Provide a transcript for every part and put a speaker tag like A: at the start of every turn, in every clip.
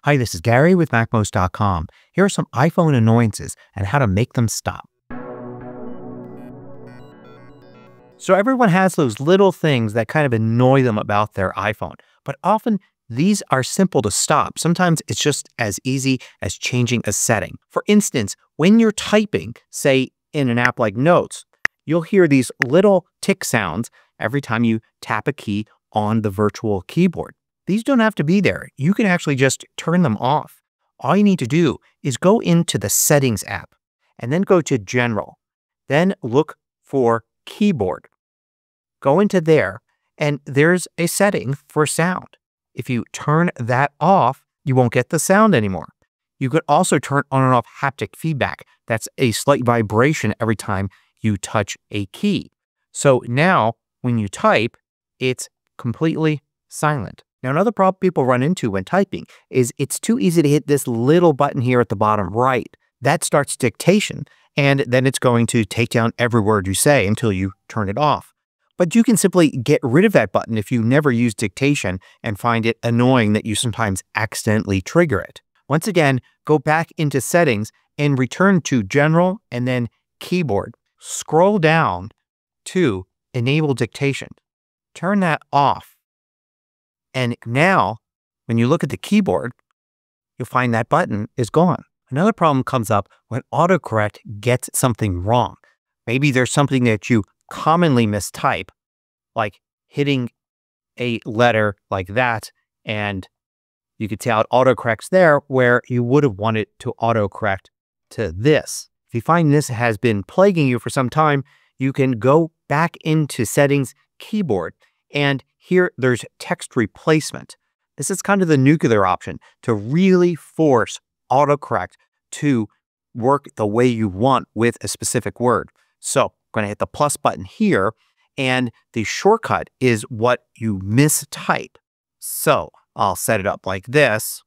A: Hi, this is Gary with MACMOST.com. Here are some iPhone annoyances and how to make them stop. So everyone has those little things that kind of annoy them about their iPhone, but often these are simple to stop. Sometimes it's just as easy as changing a setting. For instance, when you're typing, say in an app like Notes, you'll hear these little tick sounds every time you tap a key on the virtual keyboard. These don't have to be there. You can actually just turn them off. All you need to do is go into the Settings app and then go to General. Then look for Keyboard. Go into there and there's a setting for sound. If you turn that off, you won't get the sound anymore. You could also turn on and off haptic feedback. That's a slight vibration every time you touch a key. So now when you type, it's completely silent. Now, another problem people run into when typing is it's too easy to hit this little button here at the bottom right. That starts dictation, and then it's going to take down every word you say until you turn it off. But you can simply get rid of that button if you never use dictation and find it annoying that you sometimes accidentally trigger it. Once again, go back into Settings and return to General and then Keyboard. Scroll down to Enable Dictation. Turn that off. And now, when you look at the keyboard, you'll find that button is gone. Another problem comes up when Autocorrect gets something wrong. Maybe there's something that you commonly mistype, like hitting a letter like that, and you could see how it autocorrects there where you would have wanted to autocorrect to this. If you find this has been plaguing you for some time, you can go back into Settings, Keyboard, and here there's text replacement. This is kind of the nuclear option to really force autocorrect to work the way you want with a specific word. So I'm going to hit the plus button here, and the shortcut is what you mistype. So I'll set it up like this.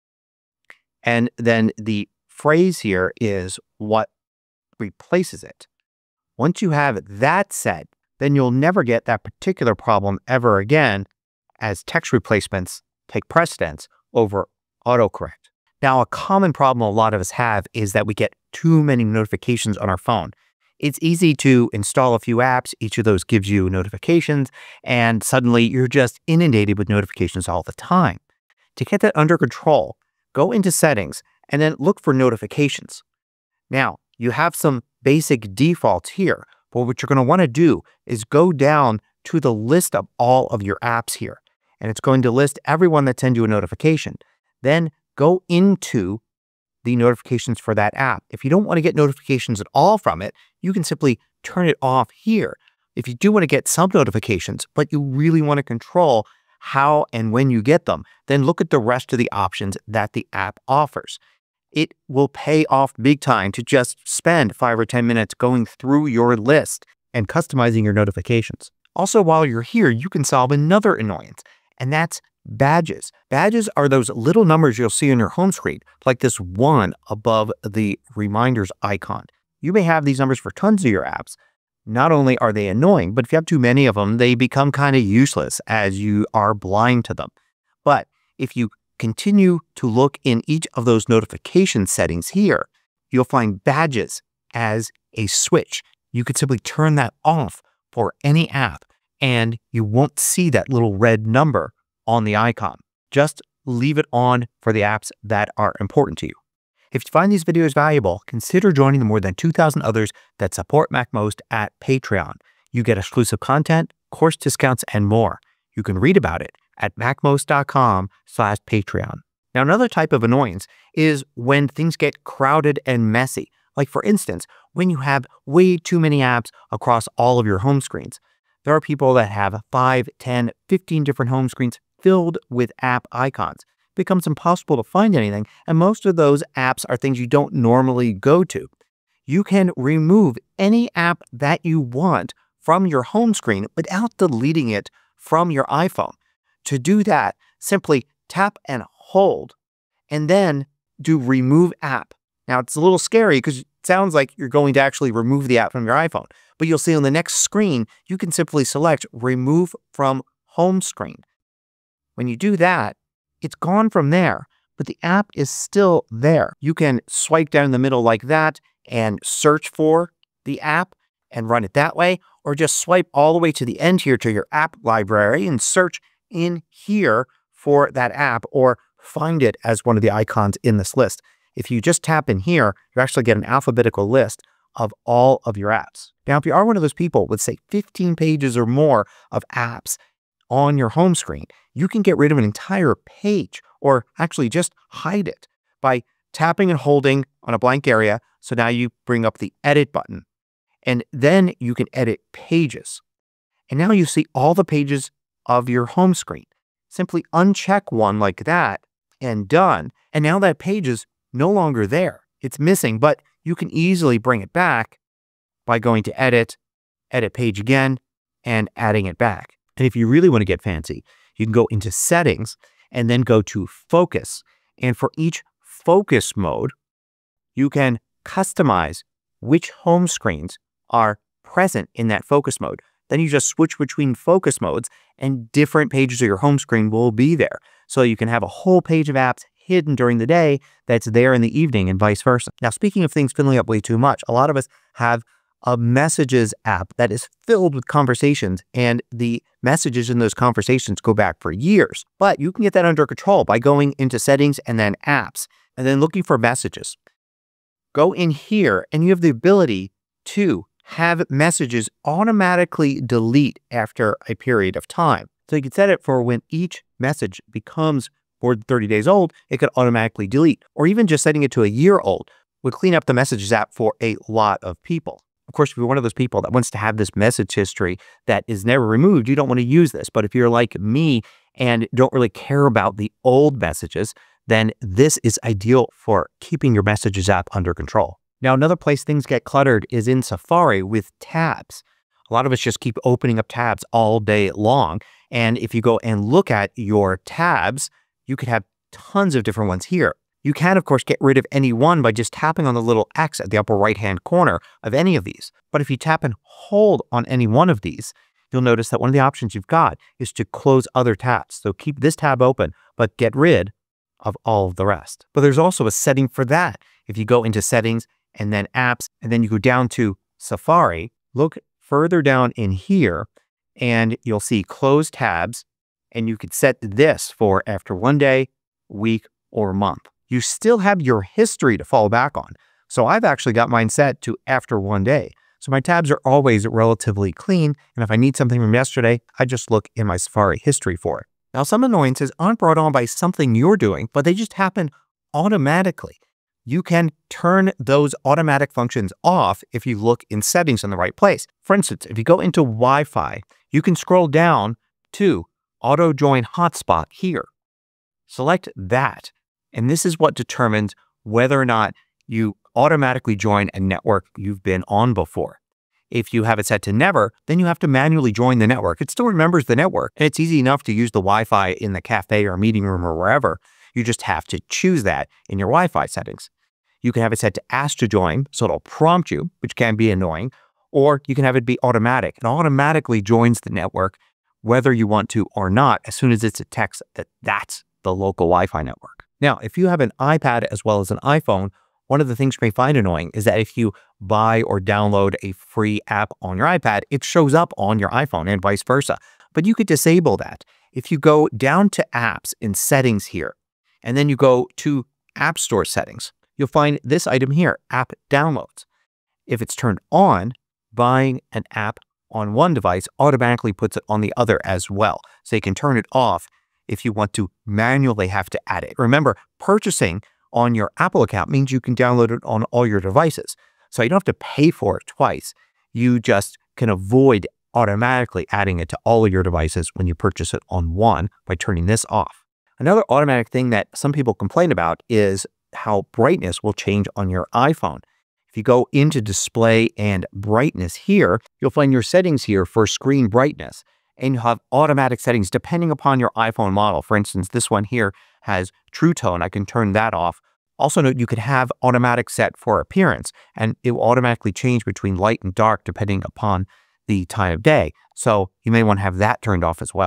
A: And then the phrase here is what replaces it. Once you have that set, then you'll never get that particular problem ever again, as text replacements take precedence over autocorrect. Now, a common problem a lot of us have is that we get too many notifications on our phone. It's easy to install a few apps. Each of those gives you notifications, and suddenly you're just inundated with notifications all the time. To get that under control, go into Settings and then look for Notifications. Now, you have some basic defaults here. But what you're going to want to do is go down to the list of all of your apps here. And it's going to list everyone that sends you a notification. Then go into the notifications for that app. If you don't want to get notifications at all from it, you can simply turn it off here. If you do want to get some notifications, but you really want to control how and when you get them, then look at the rest of the options that the app offers. It will pay off big time to just spend 5 or 10 minutes going through your list and customizing your notifications. Also, while you're here, you can solve another annoyance, and that's badges. Badges are those little numbers you'll see on your home screen, like this one above the reminders icon. You may have these numbers for tons of your apps. Not only are they annoying, but if you have too many of them, they become kind of useless as you are blind to them. But if you continue to look in each of those notification settings here, you'll find badges as a switch. You could simply turn that off for any app and you won't see that little red number on the icon. Just leave it on for the apps that are important to you. If you find these videos valuable, consider joining the more than 2,000 others that support MACMOST at Patreon. You get exclusive content, course discounts, and more. You can read about it at MACMOST.com/Patreon. Now, another type of annoyance is when things get crowded and messy. Like, for instance, when you have way too many apps across all of your home screens. There are people that have 5, 10, 15 different home screens filled with app icons. It becomes impossible to find anything, and most of those apps are things you don't normally go to. You can remove any app that you want from your home screen without deleting it from your iPhone. To do that, simply tap and hold, and then do Remove App. Now, it's a little scary because it sounds like you're going to actually remove the app from your iPhone. But you'll see on the next screen, you can simply select Remove from Home Screen. When you do that, it's gone from there. but the app is still there. You can swipe down the middle like that and search for the app and run it that way, or just swipe all the way to the end here to your app library and search in here for that app, or find it as one of the icons in this list. If you just tap in here, you actually get an alphabetical list of all of your apps. Now, if you are one of those people with, say, 15 pages or more of apps on your home screen, you can get rid of an entire page, or actually just hide it by tapping and holding on a blank area. So now you bring up the edit button, and then you can edit pages. And now you see all the pages of your home screen. Simply uncheck one like that and done. And now that page is no longer there. It's missing, but you can easily bring it back by going to edit, edit page again, and adding it back. And if you really want to get fancy, you can go into settings and then go to focus. And for each focus mode, you can customize which home screens are present in that focus mode. Then you just switch between focus modes and different pages of your home screen will be there. So you can have a whole page of apps hidden during the day that's there in the evening and vice versa. Now, speaking of things filling up way too much, a lot of us have a messages app that is filled with conversations, and the messages in those conversations go back for years. But you can get that under control by going into settings and then apps and then looking for messages. Go in here and you have the ability to have messages automatically delete after a period of time. So you can set it for when each message becomes more than 30 days old, it could automatically delete, or even just setting it to a year old would clean up the messages app for a lot of people. Of course, if you're one of those people that wants to have this message history that is never removed, you don't want to use this. But if you're like me and don't really care about the old messages, then this is ideal for keeping your messages app under control. Now, another place things get cluttered is in Safari with tabs. A lot of us just keep opening up tabs all day long. And if you go and look at your tabs, you could have tons of different ones here. You can, of course, get rid of any one by just tapping on the little X at the upper right-hand corner of any of these. But if you tap and hold on any one of these, you'll notice that one of the options you've got is to close other tabs. So keep this tab open, but get rid of all of the rest. But there's also a setting for that. If you go into settings and then apps, and then you go down to Safari, look further down in here, and you'll see close tabs. And you could set this for after 1 day, week, or month. You still have your history to fall back on. So I've actually got mine set to after 1 day. So my tabs are always relatively clean. And if I need something from yesterday, I just look in my Safari history for it. Now, some annoyances aren't brought on by something you're doing, but they just happen automatically. You can turn those automatic functions off if you look in settings in the right place. For instance, if you go into Wi-Fi, you can scroll down to Auto Join Hotspot here. Select that. And this is what determines whether or not you automatically join a network you've been on before. If you have it set to never, then you have to manually join the network. It still remembers the network. And it's easy enough to use the Wi-Fi in the cafe or meeting room or wherever. You just have to choose that in your Wi-Fi settings. You can have it set to ask to join, so it'll prompt you, which can be annoying. Or you can have it be automatic. It automatically joins the network whether you want to or not, as soon as it's a text that that's the local Wi-Fi network. Now, if you have an iPad as well as an iPhone, one of the things you may find annoying is that if you buy or download a free app on your iPad, it shows up on your iPhone and vice versa. But you could disable that. If you go down to apps in settings here, and then you go to App Store settings, you'll find this item here, app downloads. If it's turned on, buying an app on one device automatically puts it on the other as well. So you can turn it off if you want to manually have to add it. Remember, purchasing on your Apple account means you can download it on all your devices. So you don't have to pay for it twice. You just can avoid automatically adding it to all of your devices when you purchase it on one by turning this off. Another automatic thing that some people complain about is how brightness will change on your iPhone. If you go into display and brightness here, you'll find your settings here for screen brightness, and you'll have automatic settings depending upon your iPhone model. For instance, this one here has True Tone. I can turn that off. Also note you could have automatic set for appearance, and it will automatically change between light and dark depending upon the time of day. So you may want to have that turned off as well.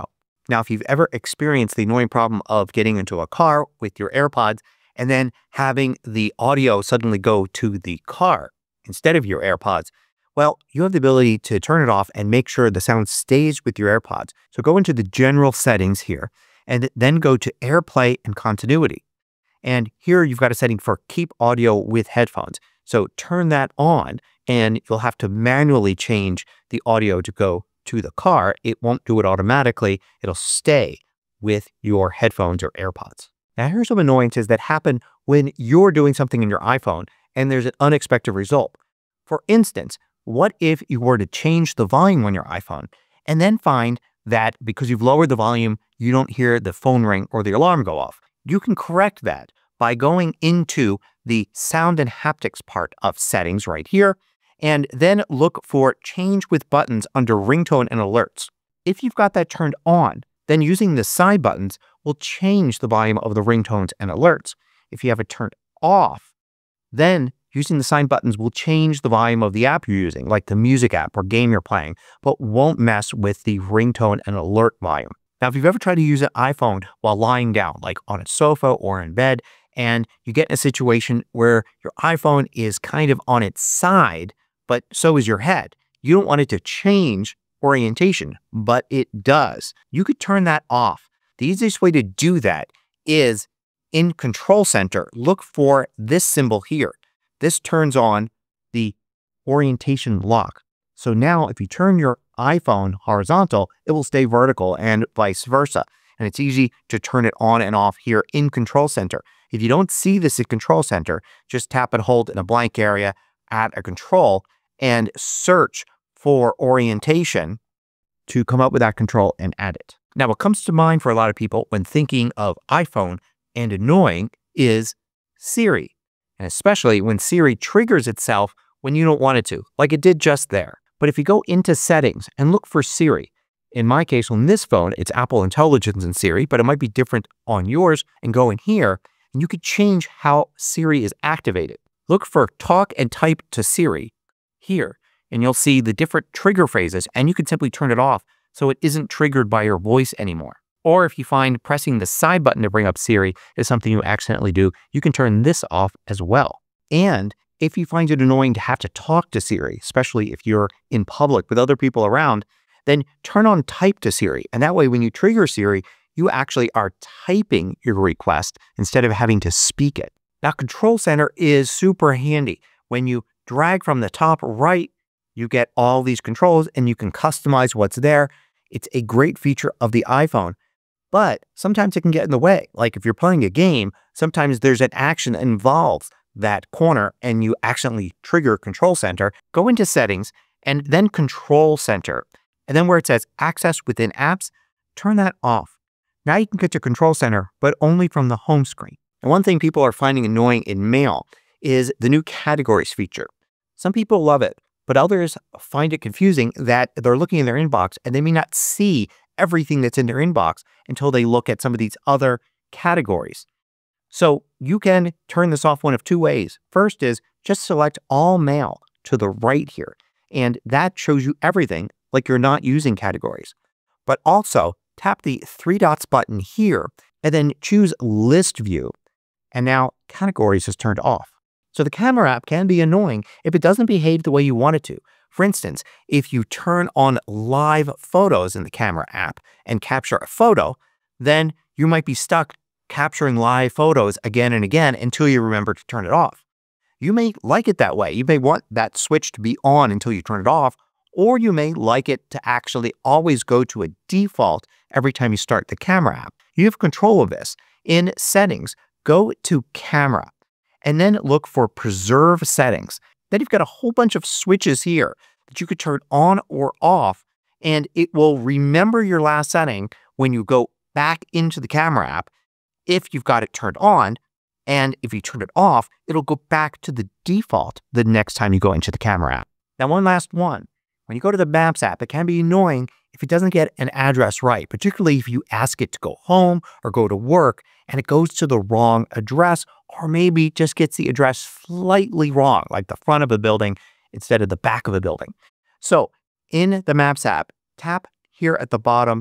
A: Now, if you've ever experienced the annoying problem of getting into a car with your AirPods and then having the audio suddenly go to the car instead of your AirPods, well, you have the ability to turn it off and make sure the sound stays with your AirPods. So go into the general settings here and then go to AirPlay and continuity. And here you've got a setting for keep audio with headphones. So turn that on and you'll have to manually change the audio to go to the car. It won't do it automatically. It'll stay with your headphones or AirPods. Now here's some annoyances that happen when you're doing something in your iPhone and there's an unexpected result. For instance, what if you were to change the volume on your iPhone and then find that because you've lowered the volume, you don't hear the phone ring or the alarm go off? You can correct that by going into the sound and haptics part of settings right here, and then look for change with buttons under ringtone and alerts. If you've got that turned on, then using the side buttons will change the volume of the ringtones and alerts. If you have it turned off, then using the side buttons will change the volume of the app you're using, like the music app or game you're playing, but won't mess with the ringtone and alert volume. Now, if you've ever tried to use an iPhone while lying down, like on a sofa or in bed, and you get in a situation where your iPhone is kind of on its side, but so is your head, you don't want it to change orientation, but it does. You could turn that off. The easiest way to do that is in Control Center, look for this symbol here. This turns on the orientation lock. So now if you turn your iPhone horizontal, it will stay vertical and vice versa. And it's easy to turn it on and off here in Control Center. If you don't see this in Control Center, just tap and hold in a blank area at a control and search for orientation to come up with that control and add it. Now, what comes to mind for a lot of people when thinking of iPhone and annoying is Siri, and especially when Siri triggers itself when you don't want it to, like it did just there. But if you go into settings and look for Siri, in my case on this phone, it's Apple Intelligence and Siri, but it might be different on yours, and go in here and you could change how Siri is activated. Look for talk and type to Siri here, and you'll see the different trigger phrases, and you can simply turn it off so it isn't triggered by your voice anymore. Or if you find pressing the side button to bring up Siri is something you accidentally do, you can turn this off as well. And if you find it annoying to have to talk to Siri, especially if you're in public with other people around, then turn on type to Siri. And that way, when you trigger Siri, you actually are typing your request instead of having to speak it. Now, Control Center is super handy. When you drag from the top right, you get all these controls and you can customize what's there. It's a great feature of the iPhone, but sometimes it can get in the way. Like if you're playing a game, sometimes there's an action that involves that corner and you accidentally trigger Control Center. Go into Settings and then Control Center. And then where it says Access within Apps, turn that off. Now you can get to Control Center, but only from the home screen. And one thing people are finding annoying in Mail is the new Categories feature. Some people love it, but others find it confusing that they're looking in their inbox and they may not see everything that's in their inbox until they look at some of these other categories. So you can turn this off one of two ways. First is just select all mail to the right here, and that shows you everything like you're not using categories. But also tap the three dots button here and then choose List View. And now Categories is turned off. So the camera app can be annoying if it doesn't behave the way you want it to. For instance, if you turn on live photos in the camera app and capture a photo, then you might be stuck capturing live photos again and again until you remember to turn it off. You may like it that way. You may want that switch to be on until you turn it off, or you may like it to actually always go to a default every time you start the camera app. You have control of this. In Settings, go to Camera, and then look for Preserve Settings. Then you've got a whole bunch of switches here that you could turn on or off, and it will remember your last setting when you go back into the camera app if you've got it turned on, and if you turn it off, it'll go back to the default the next time you go into the camera app. Now, one last one. When you go to the Maps app, it can be annoying if it doesn't get an address right, particularly if you ask it to go home or go to work and it goes to the wrong address, or maybe just gets the address slightly wrong, like the front of a building instead of the back of a building. So in the Maps app, tap here at the bottom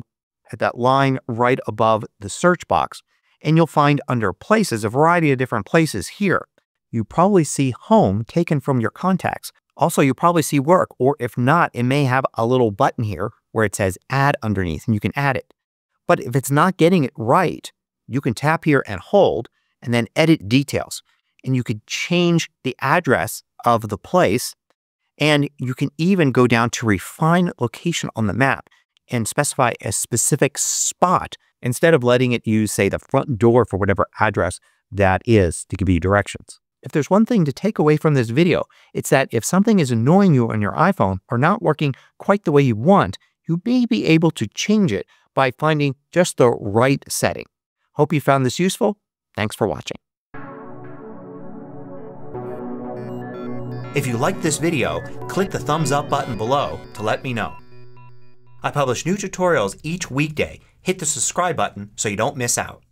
A: at that line right above the search box, and you'll find under Places a variety of different places here. You probably see Home taken from your contacts. Also, you probably see Work, or if not, it may have a little button here where it says Add underneath, and you can add it. But if it's not getting it right, you can tap here and hold, and then Edit Details. And you could change the address of the place, and you can even go down to Refine Location on the map and specify a specific spot instead of letting it use, say, the front door for whatever address that is to give you directions. If there's one thing to take away from this video, it's that if something is annoying you on your iPhone or not working quite the way you want, you may be able to change it by finding just the right setting. Hope you found this useful. Thanks for watching. If you liked this video, click the thumbs up button below to let me know. I publish new tutorials each weekday. Hit the subscribe button so you don't miss out.